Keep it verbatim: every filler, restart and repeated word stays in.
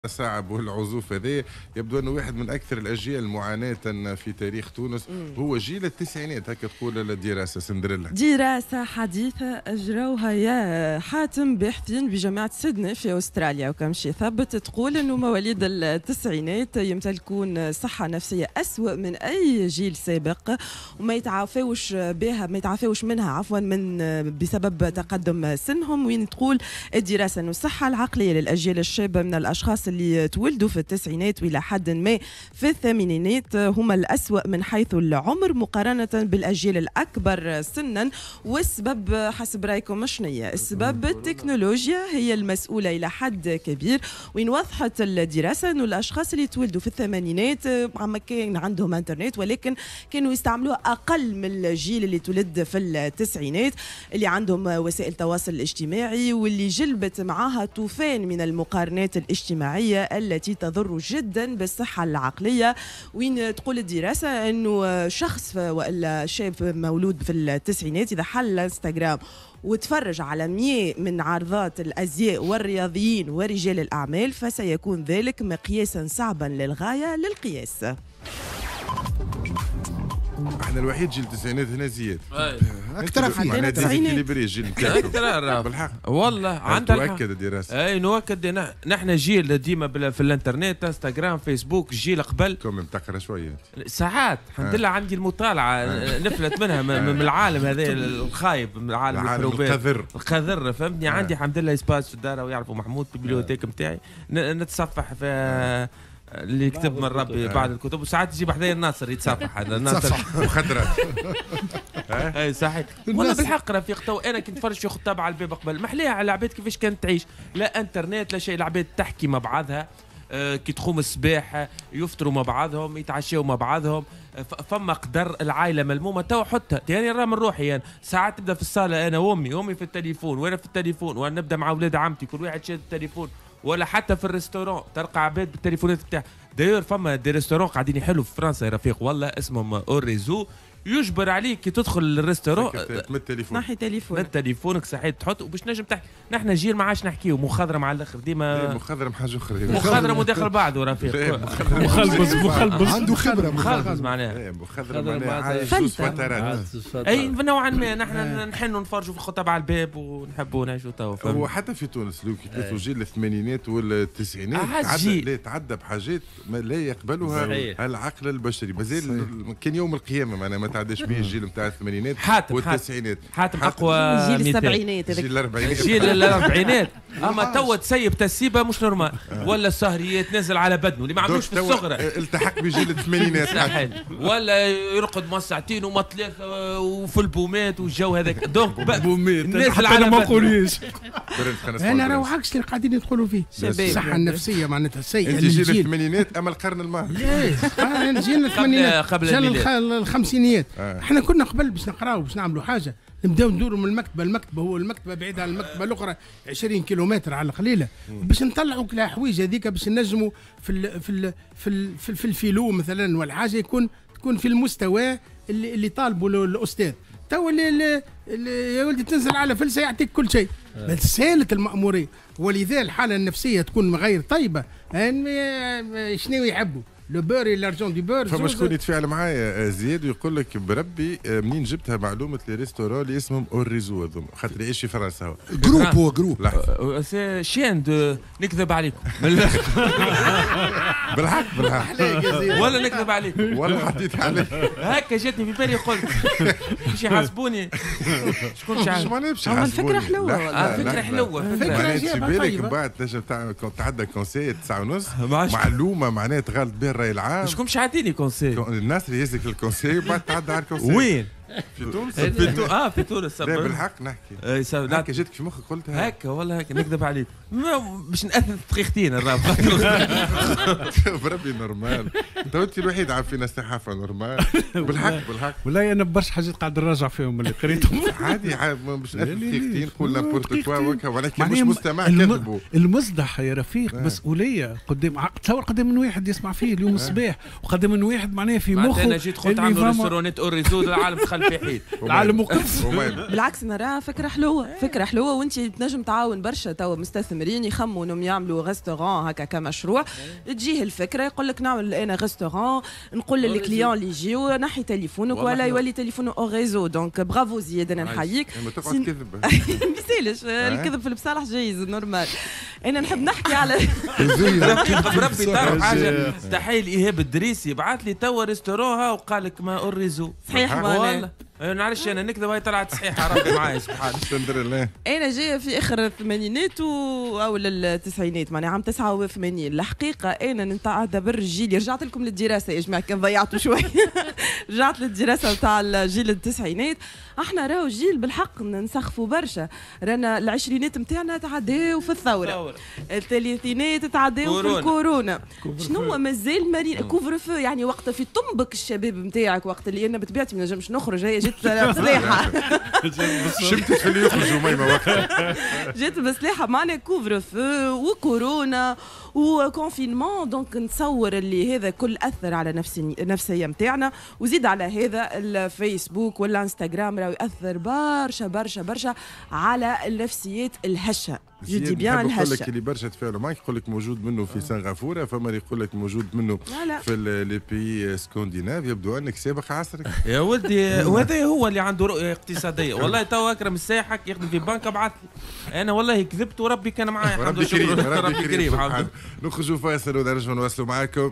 صعب والعزوف هذا يبدو انه واحد من اكثر الاجيال معاناه في تاريخ تونس. مم. هو جيل التسعينات هكا تقول الدراسه سندريلا. دراسه حديثه اجروها يا حاتم باحثين بجامعه سيدنey في استراليا، وكمشي ثبت تقول انه مواليد التسعينات يمتلكون صحه نفسيه اسوأ من اي جيل سابق، وما يتعافوش بها ما يتعافوش منها عفوا من بسبب تقدم سنهم. وين تقول الدراسه انه الصحه العقليه للاجيال الشابه من الاشخاص اللي تولدوا في التسعينات والى حد ما في الثمانينات هم الأسوأ من حيث العمر مقارنة بالأجيال الأكبر سنا. والسبب حسب رأيكم شنية؟ السبب التكنولوجيا هي المسؤولة إلى حد كبير. وين وضحت الدراسة أنه الأشخاص اللي تولدوا في الثمانينات ما كان عندهم انترنت، ولكن كانوا يستعملوها أقل من الجيل اللي تولد في التسعينات اللي عندهم وسائل التواصل الاجتماعي، واللي جلبت معها طوفان من المقارنات الاجتماعية التي تضر جدا بالصحة العقلية. وين تقول الدراسة أنه شخص وإلا شاب مولود في التسعينات إذا حل انستغرام وتفرج على مية من عرضات الأزياء والرياضيين ورجال الأعمال فسيكون ذلك مقياسا صعبا للغاية للقياس. احنا الوحيد جيل التسعينات هنا زياد اكثر فيه انا ديزيكيليبري جيل اكثر بالحق والله عندك مؤكد الدراسه. اي نؤكد نحن جيل ديما في الانترنت انستغرام فيسبوك جيل قبل كم تقرا شويه ساعات الحمد لله عندي المطالعه نفلت منها من العالم هذا الخايب، من العالم القذر القذر فهمتني. عندي الحمد لله سباس في الدار ويعرفوا محمود في البيبليوتيك نتاعي نتصفح في اللي يكتب من ربي بعض الكتب، وساعات يجيب حذايا الناصر يتصفح هذا الناصر مخدرات. اي صحيح والله بالحق رفيق. تو انا كنت فرج في خطاب على الباب قبل محليها على العباد كيفاش كانت تعيش، لا انترنت لا شيء، العباد تحكي مع بعضها آه كي تقوم الصباح يفطروا مع بعضهم يتعشوا مع بعضهم، فما قدر العائله ملمومه. تو حتى يعني راه من روحي يعني ساعات تبدا في الصاله انا وامي امي في التليفون وانا في التليفون، وانا نبدا مع اولاد عمتي كل واحد شاد التليفون، ولا حتى في الريستورون تلقى عباد بالتليفونات بتاع. داير فما دي ريستورون قاعدين يحلوا في فرنسا يا رفيق والله اسمهم اوريزو، يجبر عليك كي تدخل للريستورون من التليفون نحي تليفون من تليفونك صحيح تحط وباش نجم تحكي. نحن جيل ما عادش نحكيو مخضرم على الاخر ديما مخضرم حاجه اخرى مخضرم وداخل بعضه رفيق مخلبص مخلبص عنده خبره مخلبص معناها مخضرم معناها عايش زوز فترات. اي نوعا ما نحن نحنوا نفرجوا في الخطب على الباب ونحبوا نعيشوا توا. هو حتى في تونس لو كي جيل الثمانينات والتسعينات تعدى لا تعدى بحاجات لا يقبلها العقل البشري. مازال كان يوم القيامه معناها ما تعداش به الجيل نتاع الثمانينات والتسعينات. حاتم اقوى جيل السبعينات جيل الاربعينات جيل الاربعينات اما توا تسيب تسيبه مش نورمال، ولا السهريات نازل على بدنه اللي ما عملوش في الصغرى التحق بجيل الثمانينات ولا يرقد ما ساعتين وما ثلاثه وفي البومات والجو هذاك دونك بومات نازل على ما نقوليش. انا راه عكس اللي قاعدين يدخلوا فيه الصحه النفسيه معناتها سيئه. انت جيل الثمانينات اما القرن الماضي. لا انا جيل الثمانينات قبل الخمسينيات. احنا كنا قبل باش نقراو باش نعملوا حاجه نبداو ندوروا من المكتبه المكتبه هو المكتبه بعيد عن المكتبه الاخرى عشرين كيلومتر على القليله باش نطلعوا كل حوايج هذيك باش نجموا في ال في ال في ال في, في الفيلو مثلا ولا حاجه يكون تكون في المستوى اللي, اللي طالبه الاستاذ. تو اللي, اللي يا ولدي تنزل على فلسه يعطيك كل شيء بس سالت المأمورية، ولذا الحاله النفسيه تكون غير طيبه. شنو يحبوا لو بور لارجون دي بور. فما شكون يتفاعل معايا زياد ويقول لك بربي منين جبتها معلومه لي ريستورون اللي اسمهم اوريزو هذوما خاطر يعيش في فرنسا هو جروب هو جروب سي شين دو نكذب عليكم بالحق بالحق ولا نكذب عليك ولا حطيت عليك هكا جاتني في بالي قلت باش يحاسبوني شكون مش عارف باش يحاسبوني. الفكره حلوه فكره حلوه فكره في بالك من بعد تنجم تعدى كونسي تسعة ونص معلومه معناها تغلط بها الرأي العام. شكون مش عاطيني كونسي؟ الناس اللي يهزك الكونسي وبعد تعدى على الكونسي. وين؟ في تونس. في تونس اه في تونس لا بالحق نحكي. اي هكا جاتك في مخك قلتها هكا والله هكا نكذب عليك باش ناثر دقيقتين الراب بربي نورمال. تو انت الوحيد عارفين الصحافه نورمال بالحق بالحق. والله انا برشا حاجات قاعد نراجع فيهم اللي قريتهم. عادي باش ناثر دقيقتين نقول نابورت كوا وكا ولكن مش مستمع كذبوا. المصدح يا رفيق مسؤوليه قدام تصور قدام من واحد يسمع فيه اليوم الصباح وقدام من واحد معناها في مخه. انا جيت قلت عنده ريستورونات اوريزو العالم العالم في حيط العالم مقص. بالعكس نراها فكره حلوه فكره حلوه وانت تنجم تعاون برشا توا مستثمرين يخموا انهم يعملوا ريستوران هكا كمشروع تجيه الفكره يقول لك نعمل انا ريستوران نقول للكليون اللي يجيو نحي تليفونك ولا يولي تليفونه او ريزو دونك برافو زياد انا نحييك ما تقعد كذب ما يسالش الكذب في البصالح جايز نورمال انا نحب نحكي على بربي تعرف حاجه تحيه لايهاب الدريسي بعث لي توا ريستورون ها وقال لك ما اوريزو صحيح والله نعرفش انا نكذب هاي طلعت صحيحه ربي معايا سبحان الله. انا جايه في اخر الثمانينات و... او التسعينات معناها عام تسعة وثمانين الحقيقه انا نتعتبر جيلي رجعت لكم للدراسه يا جماعه كان ضيعتوا شوي رجعت للدراسه نتاع الجيل التسعينات احنا راهو جيل بالحق نسخفوا برشا رانا العشرينات نتاعنا تعداو في الثوره الثلاثينات تعداو في الكورونا شنو مازال مارين كوفر فو يعني وقت في طنبك الشباب نتاعك وقت اللي انا بطبيعتي ما نجمش نخرج هي جيت بسلاحه شمتت في اللي يخرجوا ميمه وقتها جيت بسلاحه معنا كوفر فو وكورونا وكونفينمون دونك نتصور اللي هذا كل اثر على نفسي النفسيه نتاعنا وزيد على هذا الفيسبوك والانستغرام راهو ياثر برشا برشا برشا على النفسيات الهشه جو دي بيان الهشه يقول لك اللي برشا تفاعلوا معك يقول لك موجود منه في سنغافوره فما اللي يقول لك موجود منه في لي بيي سكونديناف يبدو انك سابق عصرك يا ولدي وهذا هو اللي عنده رؤيه اقتصاديه والله تو اكرم الساحك يخدم في بنك ابعث لي انا والله كذبت وربي كان معايا ربي كريم ربي كريم نخرجوا فاصل ونرجعوا نواصلوا معاكم.